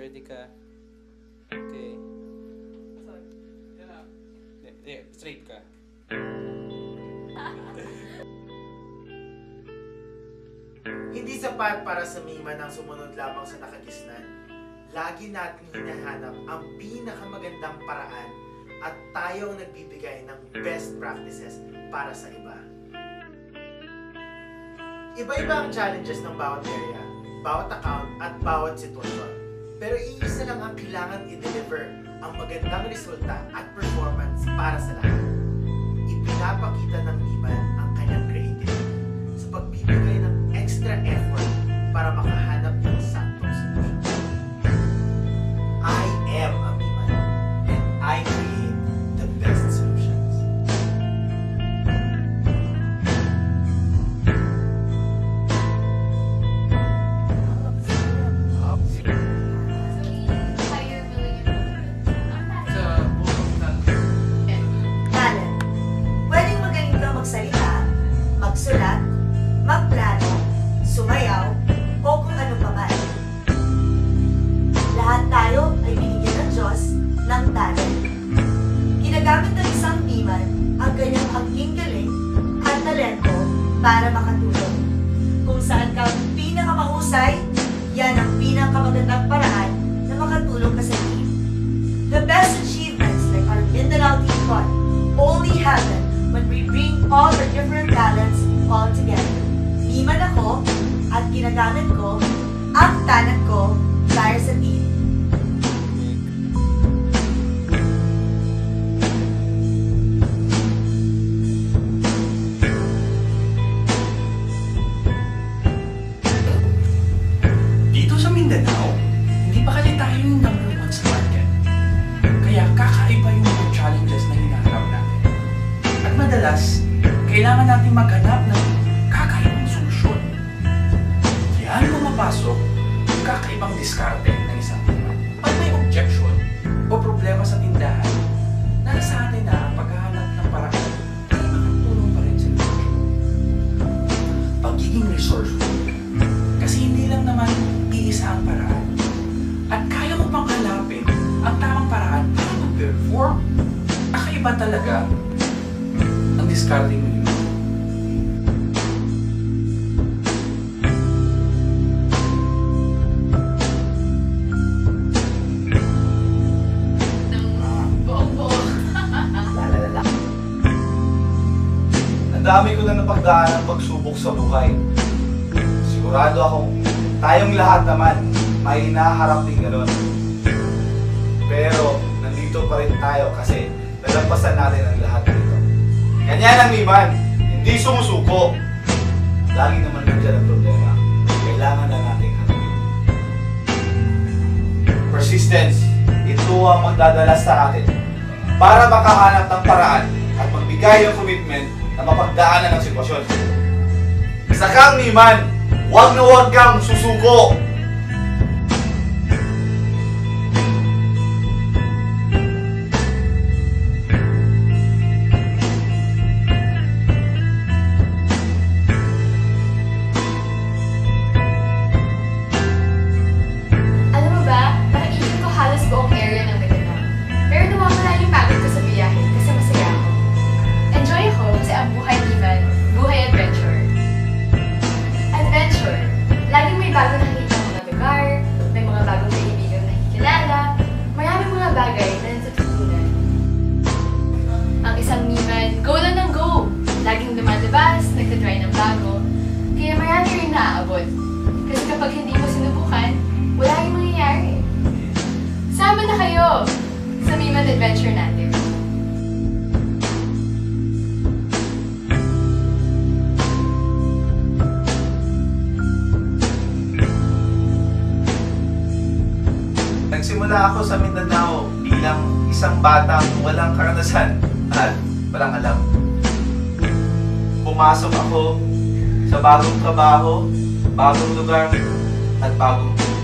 Ready ka? Okay. Straight ka. Hindi sapat para sa Miman ang sumunod lamang sa nakagisnan. Lagi nating hinahanap ang pinakamagandang paraan at tayo ang nagbibigay ng best practices para sa iba. Iba-iba ang challenges ng bawat area, bawat account at bawat sitwasyon. Pero iisa lang ang kailangan i-deliver ang magandang resulta at performance para sa lahat. Ipinapakita ng Miman ang kanyang creativity sa pagbibigay ng extra effort para makahanap ng saktong solution. I am a Miman and I create the best solutions. Talent. Pwedeng magaling ka magsalita, magsulat, magplano, sumayaw, o kung ano pa man. Lahat tayo ay binigyan ng Diyos ng talent. Ginagamit ng isang Miman ang kanyang angking galing at talento para makatulong. Kung saan ka pinakamahusay, yan ang pinakamagandang paraan na makatulong ka sa team. The best achievements like our Mindanao Team Fund only happen when we bring all our different talents all together. Miman ako at ginagamit ko ang talent ko para sa team. Dito sa Mindanao, hindi pa kasi tayo yung number 1 sa market. Kaya kakaiba yung mga challenges na hinaharap natin. At madalas, kailangan natin maghanap ng kakaibang solusyon. Diyan pumapasok yung kakaibang diskarte ng isang Miman. Pag may objection o problema sa tindahan, nasa atin na ang paghahanap ng paraan para makatulong pa rin sa negosyo. Pagiging resourceful. Kasi hindi lang naman iisa ang paraan. At kaya mo pang hanapin ang tamang paraan para mag-perform. Kakaiba talaga ang discarding mo yun. Ang dami ko na napagdaan ng pagsubok sa buhay. Sigurado akong tayong lahat naman may hinaharap din gano'n. Pero nandito pa rin tayo kasi nalampasan natin ang lahat dito. Ganyan ang Miman, hindi sumusuko. Lagi naman nandiyan ang problema. Kailangan na nating harapin. Persistence, ito ang magdadala sa atin para makahanap ng paraan at magbigay ng commitment na mapagdaanan ng sitwasyon. Isa kang Miman, huwag na huwag kang susuko! Alam mo ba, nakikita ko halos buong area ng Mindanao. Pero nawawala yung pagod ko sa biyahe kasi masaya ako. Enjoy ako kasi ang buhay Miman, buhay adventure. Adventure. Laging may bago nakikita mga lugar, may mga bagong kaibigan na nakikilala, maraming mga bagay na natututunan. Ang isang Miman, go lang ng go! Laging lumalabas, nagtatry ng bago, kaya marami rin naaabot. Kasi kapag hindi mo sinubukan, wala yung mangyayari. Sama na kayo sa Miman Adventure natin. Nagsimula ako sa Mindanao bilang isang batang walang karanasan at walang alam. Pumasok ako sa bagong trabaho, bagong lugar, at bagong team.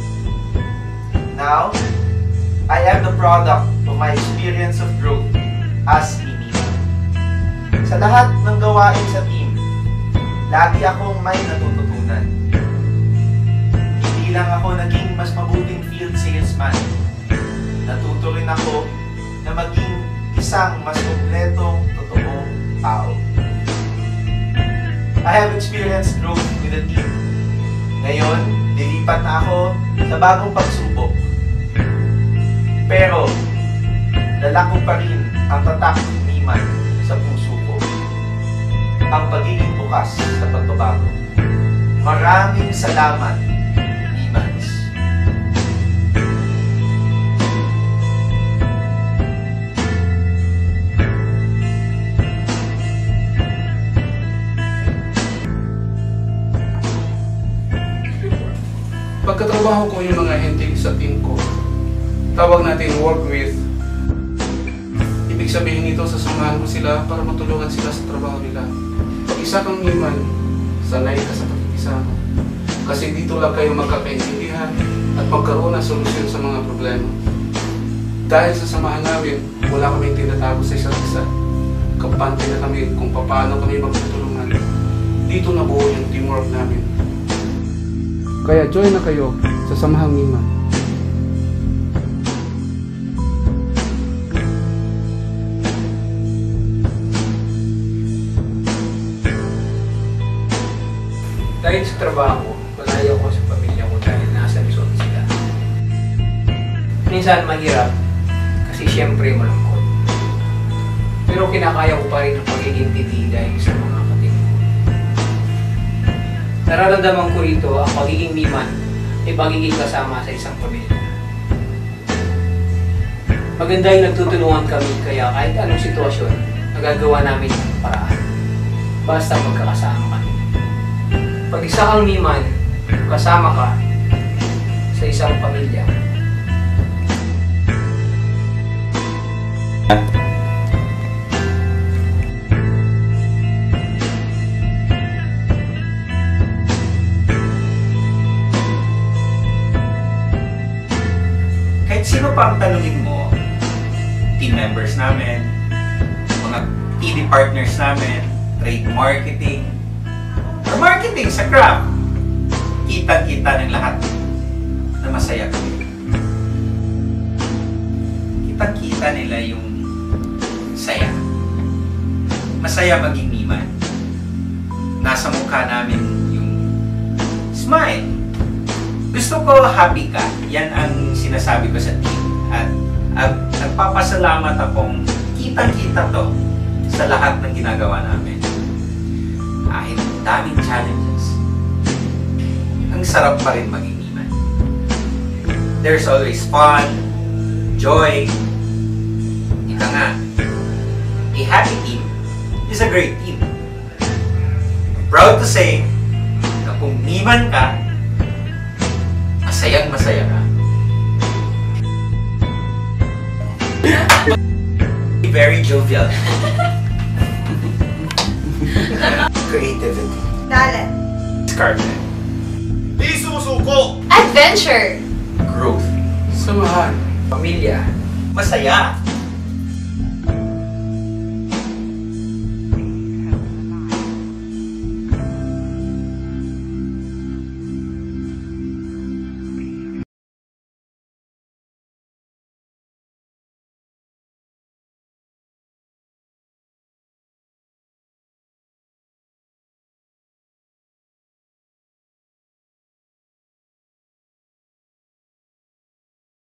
Now, I am the product of my experience of growth as a Miman. Sa lahat ng gawain sa team, lagi akong may natututunan. Hindi lang ako naging mas mabuting field sales have experienced growth with the team. Ngayon, lilipat na ako sa bagong pagsubok. Pero, dala ko pa rin ang tatak ni Miman sa puso ko. Ang pagiging bukas sa pagbabago. Maraming salamat, Mimans. Pagkatrabaho ko yung mga hentik sa team ko, tawag natin work with. Ibig sabihin nito, sasamahan ko sila para matulungan sila sa trabaho nila. Pag isa kang Miman, sanay ka sa pakikisama. Kasi dito lang kayo magkakaintindihan at magkaroon ng solusyon sa mga problema. Dahil sa samahan namin, wala kaming tinatago sa isa't isa. Kampante na kami kung paano kami magtutulungan. Dito nabuo yung teamwork namin. Kaya join na kayo sa Samahang Miman. Dahil sa trabaho, malayo ko sa pamilya ko dahil nasa Luzon sila. Minsan mahirap kasi siyempre malungkot. Pero kinakaya ko pa rin ang pagiging titi dahil sa mga kapatid ko. Nararamdaman ko rito ang pagiging Miman ay pagiging kasama sa isang pamilya. Maganda yung nagtutulungan kami kaya kahit anong sitwasyon, nagagawa namin ang paraan. Basta magkakasama kami. Pag isa kang Miman, kasama ka sa isang pamilya. Kahit sino pa ang tanungin mo, team members namin, mga TV partners namin, trade marketing, or marketing sa craft, kita-kita ng lahat na masaya kami. Kita-kita nila yung saya. Masaya maging Miman. Nasa mukha namin yung smile. Gusto ko happy ka. Yan ang sinasabi ko sa team. At nagpapasalamat akong kitang-kita to sa lahat ng ginagawa namin. Kahit daming challenges, ang sarap pa rin maging Miman. There's always fun, joy. Ika nga, a happy team is a great team. I'm proud to say na kung Miman ka, masayang masaya ka. Very jovial. Creativity. Talent. Scarlet. Di sumusuko. Adventure! Growth. Samahan. Pamilya. Masaya.